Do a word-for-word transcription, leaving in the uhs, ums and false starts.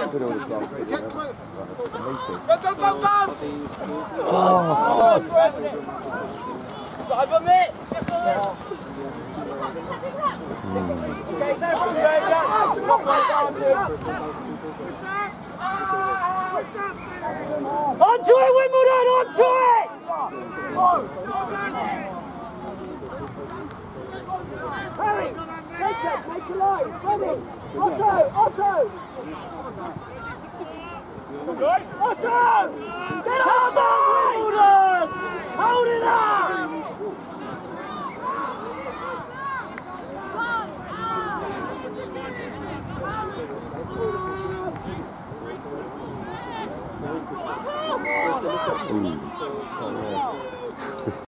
Could already say Get close. Go, go, go, go! Oh! Drive on it! Onto it, Wimbledon! Onto it! Harry, take it, make a line, ready. Otto, Otto! Otto! Get out of Wimbledon! Hold it up!